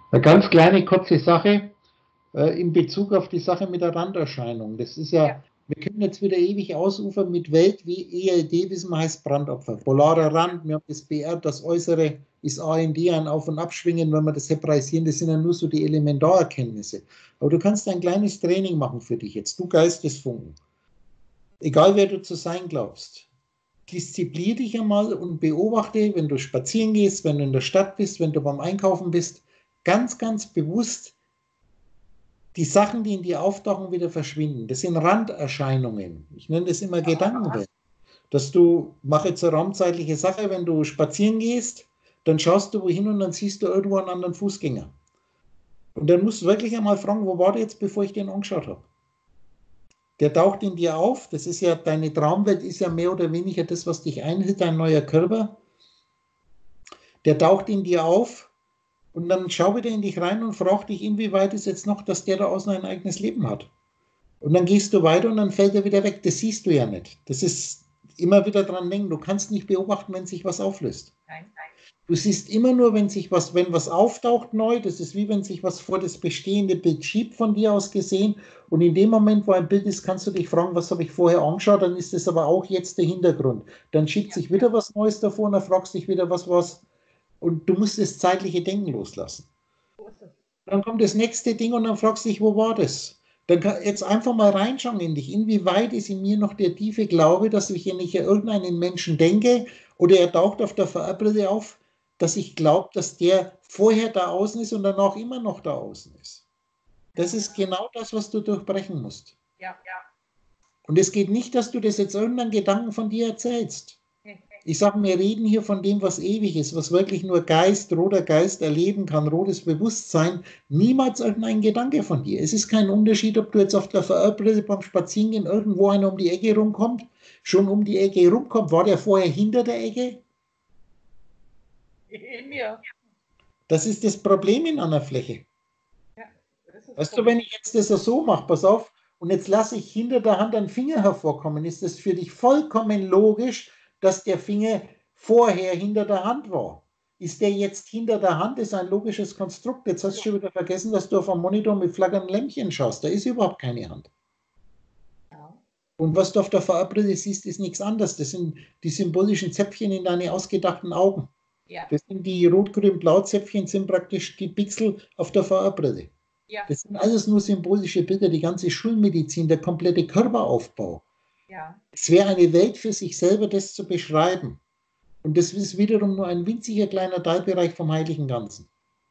Eine ganz kleine, kurze Sache in Bezug auf die Sache mit der Randerscheinung. Das ist Ja. ja, wir können jetzt wieder ewig ausufern mit Welt wie ELD, wissen wir, heißt Brandopfer. Polarer Rand, wir haben das BR, das Äußere ist AND, ein Auf- und Abschwingen, wenn wir das hebräisieren, das sind ja nur so die Elementarerkenntnisse. Aber du kannst ein kleines Training machen für dich jetzt, du Geistesfunken. Egal wer du zu sein glaubst. Disziplinier dich einmal und beobachte, wenn du spazieren gehst, wenn du in der Stadt bist, wenn du beim Einkaufen bist, ganz, ganz bewusst die Sachen, die in dir auftauchen, wieder verschwinden. Das sind Randerscheinungen. Ich nenne das immer Gedankenwelt. Dass du, mach jetzt eine raumzeitliche Sache, wenn du spazieren gehst, dann schaust du wohin und dann siehst du irgendwo einen anderen Fußgänger. Und dann musst du wirklich einmal fragen, wo war der jetzt, bevor ich den angeschaut habe? Der taucht in dir auf. Das ist ja, deine Traumwelt ist ja mehr oder weniger das, was dich einhält, dein neuer Körper. Der taucht in dir auf und dann schau wieder in dich rein und frag dich, inwieweit ist jetzt noch, dass der da außen ein eigenes Leben hat. Und dann gehst du weiter und dann fällt er wieder weg. Das siehst du ja nicht. Das ist immer wieder dran denken. Du kannst nicht beobachten, wenn sich was auflöst. Nein. Du siehst immer nur, wenn was auftaucht neu, das ist wie wenn sich was vor das bestehende Bild schiebt von dir aus gesehen. Und in dem Moment, wo ein Bild ist, kannst du dich fragen, was habe ich vorher angeschaut, dann ist das aber auch jetzt der Hintergrund. Dann schiebt sich wieder was Neues davor und dann fragst du dich wieder, was war's. Und du musst das zeitliche Denken loslassen. So ist es. Dann kommt das nächste Ding und dann fragst du dich, wo war das? Dann kann jetzt einfach mal reinschauen in dich. Inwieweit ist in mir noch der tiefe Glaube, dass ich, wenn ich an irgendeinen Menschen denke oder er taucht auf der VR-Brille auf, dass ich glaube, dass der vorher da außen ist und danach immer noch da außen ist. Das ist genau das, was du durchbrechen musst. Ja. Und es geht nicht, dass du das jetzt irgendeinen Gedanken von dir erzählst. Nee. Ich sage, wir reden hier von dem, was ewig ist, was wirklich nur Geist, roter Geist erleben kann, rotes Bewusstsein, niemals irgendein Gedanke von dir. Es ist kein Unterschied, ob du jetzt auf der VR-Brille beim Spazierengehen irgendwo einer um die Ecke rumkommt, schon um die Ecke rumkommt. War der vorher hinter der Ecke? In mir. Das ist das Problem in einer Fläche. Ja, das ist Weißt du, wenn ich jetzt das so mache, pass auf, und jetzt lasse ich hinter der Hand einen Finger hervorkommen, ist es für dich vollkommen logisch, dass der Finger vorher hinter der Hand war. Ist der jetzt hinter der Hand, ist ein logisches Konstrukt. Jetzt hast du schon wieder vergessen, dass du auf einem Monitor mit flackernden Lämpchen schaust. Da ist überhaupt keine Hand. Ja. Und was du auf der VR-Brille siehst, ist nichts anderes. Das sind die symbolischen Zäpfchen in deine ausgedachten Augen. Ja. Das sind die rot-grün-blau-Zäpfchen, sind praktisch die Pixel auf der VR-Brille. Ja. Das sind alles nur symbolische Bilder, die ganze Schulmedizin, der komplette Körperaufbau. Ja. Es wäre eine Welt für sich selber, das zu beschreiben. Und das ist wiederum nur ein winziger kleiner Teilbereich vom heiligen Ganzen.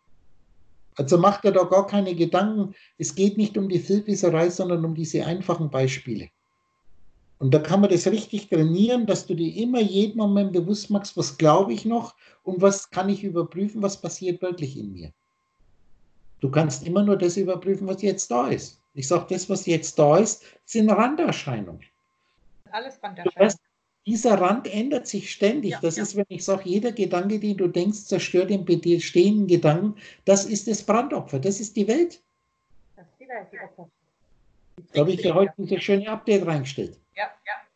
Also macht er da gar keine Gedanken. Es geht nicht um die Filmwisserei, sondern um diese einfachen Beispiele. Und da kann man das richtig trainieren, dass du dir immer jeden Moment bewusst machst, was glaube ich noch und was kann ich überprüfen, was passiert wirklich in mir. Du kannst immer nur das überprüfen, was jetzt da ist. Ich sage, das, was jetzt da ist, sind Randerscheinungen. Alles Du Randerscheinungen. weißt, dieser Rand ändert sich ständig. Ja, Das ja. ist, wenn ich sage, jeder Gedanke, den du denkst, zerstört den bestehenden Gedanken. Das ist das Brandopfer. Das ist die Welt. Das ist die Welt, die Opfer. Da habe ich ja heute dieses schöne Update reingestellt. Ja.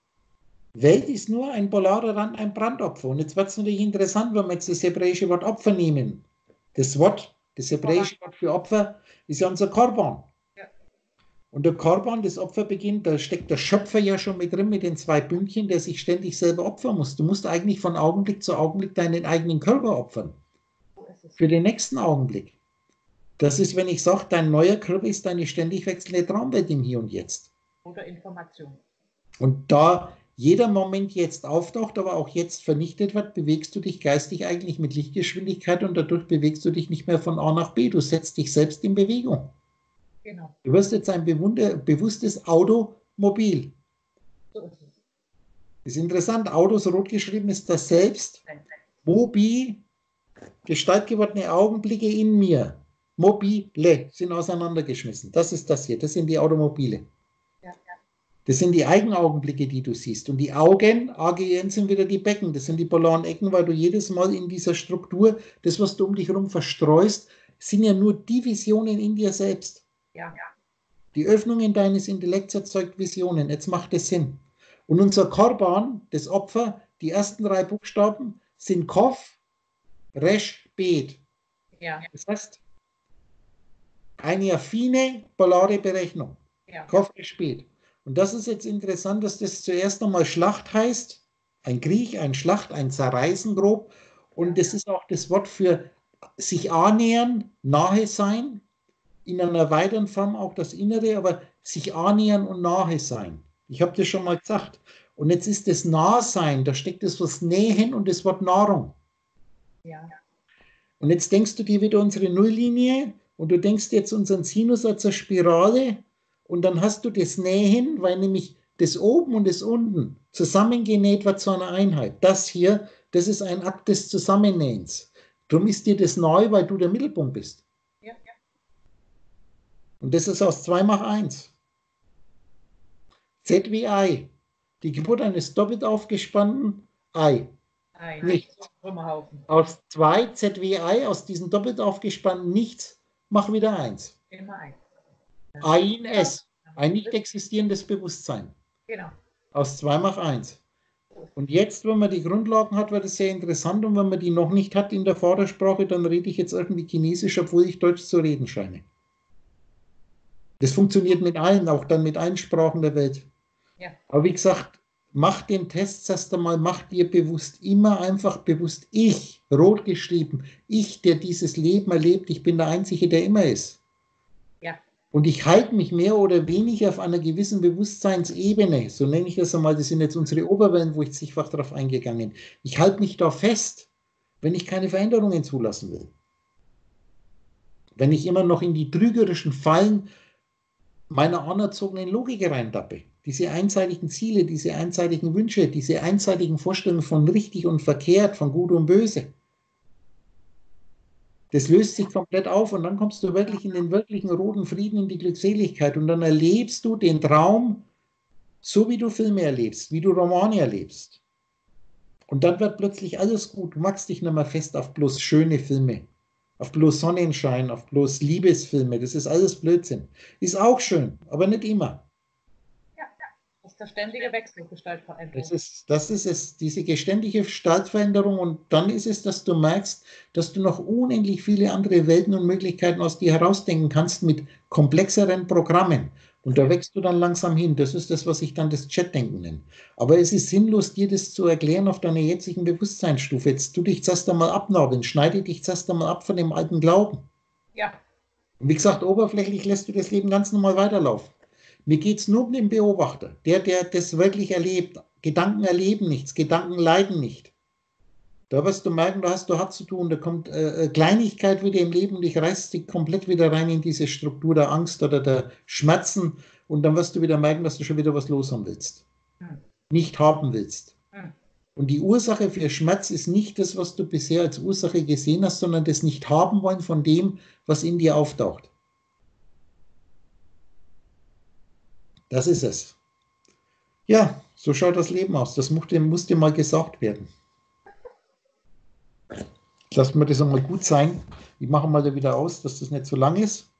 Welt ist nur ein polarer Rand, ein Brandopfer. Und jetzt wird es natürlich interessant, wenn wir jetzt das hebräische Wort Opfer nehmen. Das hebräische Wort für Opfer, ist ja unser Korban. Ja. Und der Korban, das Opfer beginnt, da steckt der Schöpfer ja schon mit drin, mit den zwei Bündchen, der sich ständig selber opfern muss. Du musst eigentlich von Augenblick zu Augenblick deinen eigenen Körper opfern. So ist es. Für den nächsten Augenblick. Das ist, wenn ich sage, dein neuer Körper ist deine ständig wechselnde Traumwelt im Hier und Jetzt. Oder Information. Und da jeder Moment jetzt auftaucht, aber auch jetzt vernichtet wird, bewegst du dich geistig eigentlich mit Lichtgeschwindigkeit und dadurch bewegst du dich nicht mehr von A nach B. Du setzt dich selbst in Bewegung. Genau. Du wirst jetzt ein bewusstes Automobil. So ist es. Das ist interessant, Autos rot geschrieben ist das Selbst. Mobi, Gestalt gewordene Augenblicke in mir. Mobile sind auseinandergeschmissen. Das ist das hier, das sind die Automobile. Ja. Das sind die Eigenaugenblicke, die du siehst. Und die Augen, AGN, sind wieder die Becken. Das sind die polaren Ecken, weil du jedes Mal in dieser Struktur, das, was du um dich herum verstreust, sind ja nur die Visionen in dir selbst. Ja. Die Öffnungen deines Intellekts erzeugt Visionen. Jetzt macht es Sinn. Und unser Korban, das Opfer, die ersten 3 Buchstaben sind Kof, Resh, Bet. Ja. Das heißt, eine affine polare Berechnung. Ja. Kofre spät. Und das ist jetzt interessant, dass das zuerst einmal Schlacht heißt. Ein Krieg, ein Schlacht, ein Zerreißen grob. Und das ist auch das Wort für sich annähern, nahe sein. In einer weiteren Form auch das Innere, aber sich annähern und nahe sein. Ich habe das schon mal gesagt. Und jetzt ist das Nahsein, da steckt das was Nähen und das Wort Nahrung. Ja. Und jetzt denkst du dir wieder unsere Nulllinie und du denkst jetzt unseren Sinus als eine Spirale und dann hast du das Nähen, weil nämlich das oben und das unten zusammengenäht wird zu einer Einheit. Das hier, das ist ein Akt des Zusammennähens. Darum ist dir das neu, weil du der Mittelpunkt bist. Ja. Und das ist aus 2 mal 1. Z wie Ei. Die Geburt eines doppelt aufgespannten Ei. Nichts. Aus 2 Z wie Ei, aus diesem doppelt aufgespannten Nichts, mach wieder 1. Immer 1. Ei in S. Ein nicht existierendes Bewusstsein. Genau. Aus 2 mach 1. Und jetzt, wenn man die Grundlagen hat, wird es sehr interessant. Und wenn man die noch nicht hat in der Vatersprache, dann rede ich jetzt irgendwie Chinesisch, obwohl ich Deutsch zu reden scheine. Das funktioniert mit allen, auch dann mit allen Sprachen der Welt. Ja. Aber wie gesagt, mach den Test erst einmal, mach dir bewusst, immer einfach bewusst, ich, rot geschrieben, ich, der dieses Leben erlebt, ich bin der Einzige, der immer ist. Ja. Und ich halte mich mehr oder weniger auf einer gewissen Bewusstseinsebene, so nenne ich das einmal, das sind jetzt unsere Oberwellen, wo ich zigfach darauf eingegangen bin. Ich halte mich da fest, wenn ich keine Veränderungen zulassen will. Wenn ich immer noch in die trügerischen Fallen meiner anerzogenen Logik reintappe. Diese einseitigen Ziele, diese einseitigen Wünsche, diese einseitigen Vorstellungen von richtig und verkehrt, von gut und böse. Das löst sich komplett auf und dann kommst du wirklich in den wirklichen roten Frieden, in die Glückseligkeit und dann erlebst du den Traum, so wie du Filme erlebst, wie du Romane erlebst. Und dann wird plötzlich alles gut. Du machst dich nicht mehr fest auf bloß schöne Filme, auf bloß Sonnenschein, auf bloß Liebesfilme. Das ist alles Blödsinn. Ist auch schön, aber nicht immer. Das ist der ständige Wechsel, Gestaltveränderung. Das ist es, diese ständige Gestaltveränderung. Und dann ist es, dass du merkst, dass du noch unendlich viele andere Welten und Möglichkeiten aus dir herausdenken kannst mit komplexeren Programmen. Und da wächst du dann langsam hin. Das ist das, was ich dann das Chatdenken nenne. Aber es ist sinnlos, dir das zu erklären auf deiner jetzigen Bewusstseinsstufe. Jetzt tu dich zuerst einmal abnabeln, schneide dich zuerst einmal ab von dem alten Glauben. Ja. Und wie gesagt, oberflächlich lässt du das Leben ganz normal weiterlaufen. Mir geht es nur um den Beobachter, der das wirklich erlebt. Gedanken erleben nichts, Gedanken leiden nicht. Da wirst du merken, da hast du hart zu tun, da kommt Kleinigkeit wieder im Leben und dich reißt dich komplett wieder rein in diese Struktur der Angst oder der Schmerzen und dann wirst du wieder merken, dass du schon wieder was los haben willst. Nicht haben willst. Und die Ursache für Schmerz ist nicht das, was du bisher als Ursache gesehen hast, sondern das Nicht-Haben-Wollen von dem, was in dir auftaucht. Das ist es. Ja, so schaut das Leben aus. Das muss dir mal gesagt werden. Lass mir das einmal gut sein. Ich mache mal da wieder aus, dass das nicht so lang ist.